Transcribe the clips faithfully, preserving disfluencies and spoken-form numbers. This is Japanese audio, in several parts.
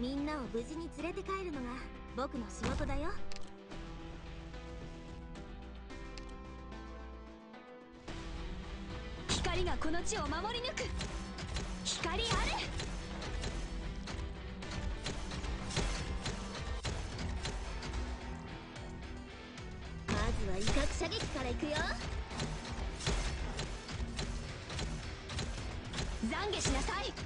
みんなを無事に連れて帰るのが僕の仕事だよ。 光がこの地を守り抜く。光あれ。 まずは威嚇射撃からいくよ。 懺悔しなさい。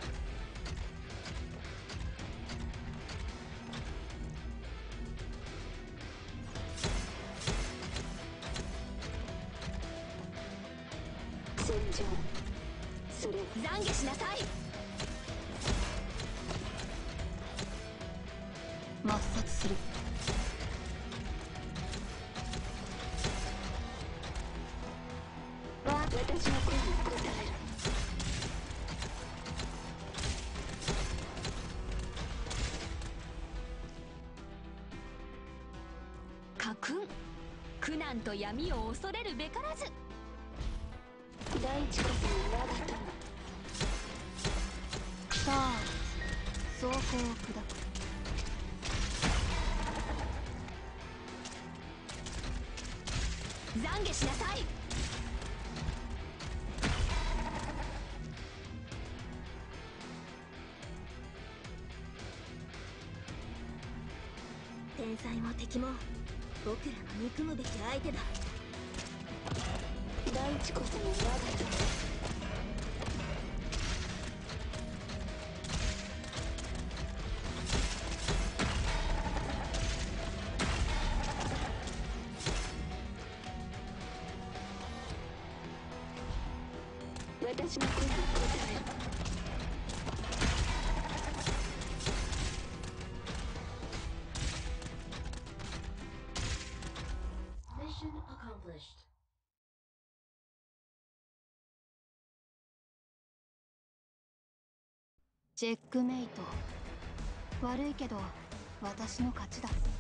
戦場それ懺悔しなさい。 抹殺する。私の声に応える。 家訓、苦難と闇を恐れるべからず。 大地こそ我が友。さあ装甲を砕く。 懺悔しなさい。 天才も敵も僕らの憎むべき相手だ。 大地こそ我が友。私の声に応える。 Mission accomplished. チェックメイト。悪いけど私の勝ちだ。